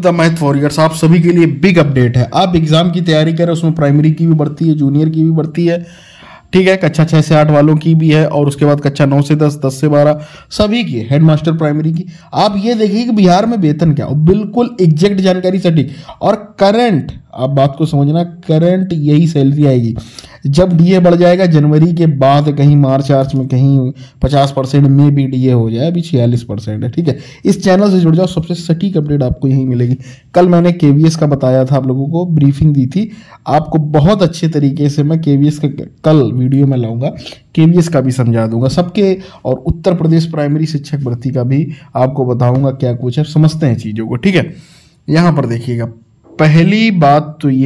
The math warriors, आप सभी के लिए बिग अपडेट है। आप एग्जाम की तैयारी करें, उसमें प्राइमरी की भी बढ़ती है, जूनियर की भी बढ़ती है, ठीक है, कक्षा 6 से 8 वालों की भी है, और उसके बाद कक्षा 9 से 10, 10 से 12 सभी की, हेडमास्टर प्राइमरी की। आप ये देखिए कि बिहार में वेतन क्या, और बिल्कुल एग्जैक्ट जानकारी सटीक और करंट, आप बात को समझना, करंट यही सैलरी आएगी। जब डीए बढ़ जाएगा जनवरी के बाद, कहीं मार्च आर्च में कहीं 50% में भी डीए हो जाए, अभी 46% है, ठीक है। इस चैनल से जुड़ जाओ, सबसे सटीक अपडेट आपको यहीं मिलेगी। कल मैंने केवीएस का बताया था, आप लोगों को ब्रीफिंग दी थी, आपको बहुत अच्छे तरीके से मैं केवीएस का कल वीडियो में लाऊंगा, केवीएस का भी समझा दूंगा सबके, और उत्तर प्रदेश प्राइमरी शिक्षक भर्ती का भी आपको बताऊंगा क्या कुछ है, समझते हैं चीज़ों को, ठीक है। यहाँ पर देखिएगा, पहली बात तो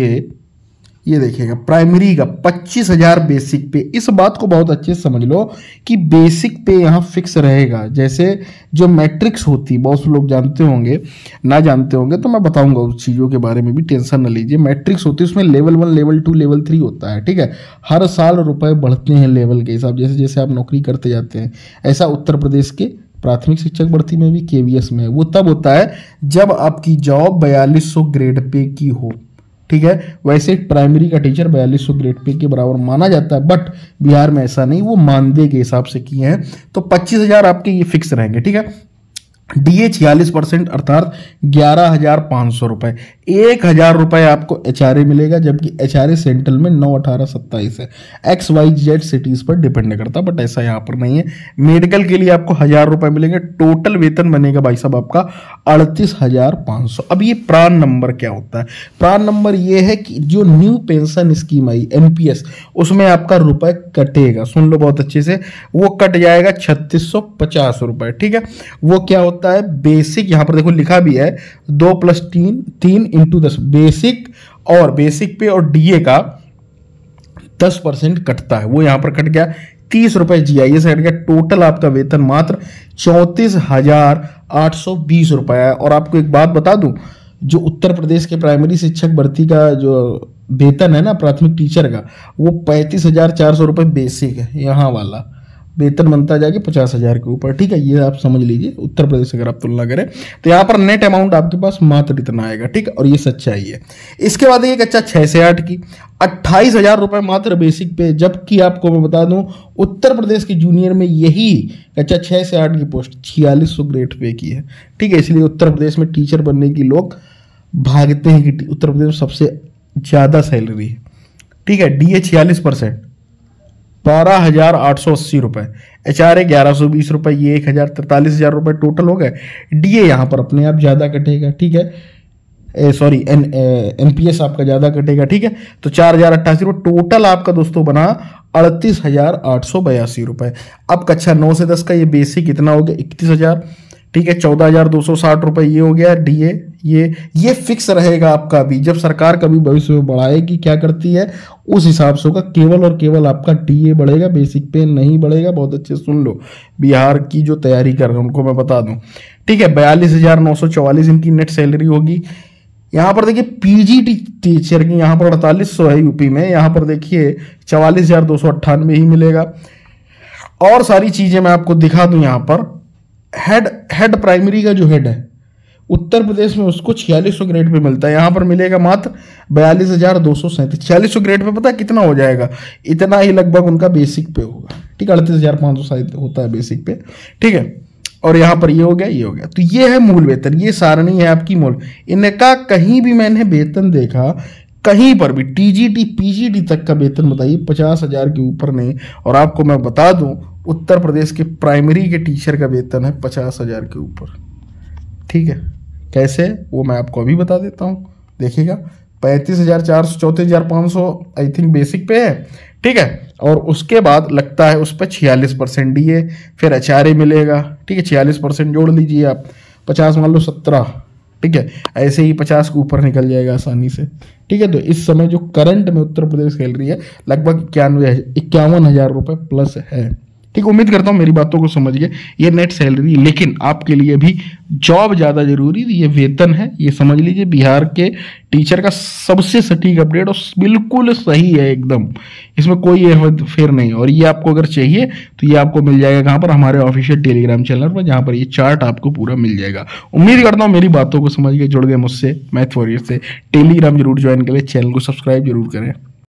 ये देखिएगा, प्राइमरी का 25,000 बेसिक पे। इस बात को बहुत अच्छे से समझ लो कि बेसिक पे यहाँ फिक्स रहेगा। जैसे जो मैट्रिक्स होती, बहुत से लोग जानते होंगे, ना जानते होंगे तो मैं बताऊंगा उस चीज़ों के बारे में भी, टेंशन न लीजिए। मैट्रिक्स होती है, उसमें लेवल 1, लेवल 2, लेवल 3 होता है, ठीक है। हर साल रुपए बढ़ते हैं लेवल के हिसाब, जैसे जैसे आप नौकरी करते जाते हैं। ऐसा उत्तर प्रदेश के प्राथमिक शिक्षक भर्ती में भी, केवीएस में, वो तब होता है जब आपकी जॉब 4200 ग्रेड पे की हो, ठीक है। वैसे प्राइमरी का टीचर 4200 ग्रेड पे के बराबर माना जाता है, बट बिहार में ऐसा नहीं, वो मानदेय के हिसाब से किए हैं। तो 25,000 आपके ये फिक्स रहेंगे, ठीक है। डीए 46% अर्थात 11,500 रुपए। 1,000 रुपए आपको एचआरए मिलेगा, जबकि एचआरए सेंट्रल में 9, 18, 27 है। XYZ सिटीज पर डिपेंड करता, बट ऐसा यहाँ पर नहीं है। मेडिकल के लिए आपको 1,000 रुपए मिलेंगे। टोटल वेतन बनेगा भाई साहब आपका 38,500। अब ये प्राण नंबर क्या होता है? प्राण नंबर ये है कि जो न्यू पेंशन स्कीम आई NPS, उसमें आपका रुपए कटेगा, सुन लो बहुत अच्छे से, वो कट जाएगा 3650 रुपए, ठीक है। वो क्या होता है? बेसिक, यहां पर देखो लिखा भी है 2 + 3 × 10 बेसिक, और बेसिक पे और डीए का 10% कटता है, वो यहां पर कट गया। 30 रुपए GIS कट गया। टोटल आपका वेतन मात्र 34,820 रुपए है। और आपको एक बात बता दूं, जो उत्तर प्रदेश के प्राइमरी शिक्षक भर्ती का जो वेतन है ना प्राथमिक टीचर का, वो 35,400 रुपए बेसिक है। यहाँ वाला वेतन बनता जाएगा 50,000 के ऊपर, ठीक है। ये आप समझ लीजिए, उत्तर प्रदेश से अगर आप तुलना करें तो यहाँ पर नेट अमाउंट आपके पास मात्र इतना आएगा, ठीक है। और ये सच्चाई है। इसके बाद एक कक्षा 6 से 8 की 28,000 रुपए मात्र बेसिक पे, जबकि आपको मैं बता दूं उत्तर प्रदेश की जूनियर में यही कक्षा 6 से 8 की पोस्ट 4600 ग्रेड पे की है, ठीक है। इसलिए उत्तर प्रदेश में टीचर बनने की लोग भागते हैं कि उत्तर प्रदेश में सबसे ज्यादा सैलरी है, ठीक है। डीए 46%, 12,880 रुपए, एचआरए 1,120 रुपए, ये 43,000 रुपए टोटल हो गए। डीए यहाँ पर अपने आप ज्यादा कटेगा, ठीक है। सॉरी, एनपीएस आपका ज्यादा कटेगा, ठीक है। तो 4,088 रुपये टोटल आपका दोस्तों बना 38,882 रुपए। अब कक्षा 9 से 10 का ये बेसिक कितना हो गया? 31,000, ठीक है। 14,260 रुपए ये हो गया डीए। ये फिक्स रहेगा आपका भी। जब सरकार कभी भविष्य में बढ़ाएगी, क्या करती है उस हिसाब से होगा। केवल और केवल आपका डीए बढ़ेगा, बेसिक पे नहीं बढ़ेगा। बहुत अच्छे सुन लो, बिहार की जो तैयारी कर रहे हैं उनको मैं बता दूं, ठीक है। 42,944 इनकी नेट सैलरी होगी। यहाँ पर देखिए पीजी टीचर की यहाँ पर 4800 है यूपी में, यहाँ पर देखिए 44,298 ही मिलेगा। और सारी चीजें मैं आपको दिखा दूं। यहाँ पर हेड प्राइमरी का जो हेड है उत्तर प्रदेश में, उसको 4600 ग्रेड पे मिलता है, यहाँ पर मिलेगा मात्र 42,237। 4600 ग्रेड पे पता है कितना हो जाएगा? इतना ही लगभग उनका बेसिक पे होगा, ठीक है। 38,500 शायद होता है बेसिक पे, ठीक है। और यहाँ पर ये हो गया, ये हो गया। तो ये है मूल वेतन, ये सारणी है आपकी मूल। इनका कहीं भी मैंने वेतन देखा, कहीं पर भी टीजीटी पीजीटी तक का वेतन बताइए 50,000 के ऊपर नहीं। और आपको मैं बता दूं उत्तर प्रदेश के प्राइमरी के टीचर का वेतन है 50,000 के ऊपर, ठीक है। कैसे, वो मैं आपको अभी बता देता हूँ, देखिएगा। 35,400, 34,500 आई थिंक बेसिक पे है, ठीक है। और उसके बाद लगता है उस पर 46% डीए, फिर एचआरए मिलेगा, ठीक है। 46% जोड़ लीजिए आप, 50 मान लो 17, ठीक है। ऐसे ही 50 के ऊपर निकल जाएगा आसानी से, ठीक है। तो इस समय जो करंट में उत्तर प्रदेश सैलरी है लगभग 51,000 रुपये प्लस है, ठीक, उम्मीद करता हूँ मेरी बातों को समझ गए। ये नेट सैलरी, लेकिन आपके लिए भी जॉब ज़्यादा जरूरी, ये वेतन है, ये समझ लीजिए। बिहार के टीचर का सबसे सटीक अपडेट और बिल्कुल सही है एकदम, इसमें कोई फेर नहीं। और ये आपको अगर चाहिए तो ये आपको मिल जाएगा कहाँ पर, हमारे ऑफिशियल टेलीग्राम चैनल पर, जहाँ पर ये चार्ट आपको पूरा मिल जाएगा। उम्मीद करता हूँ मेरी बातों को समझ के जुड़ गए मुझसे, मैथ वॉरियर से। टेलीग्राम जरूर ज्वाइन करें, चैनल को सब्सक्राइब जरूर करें।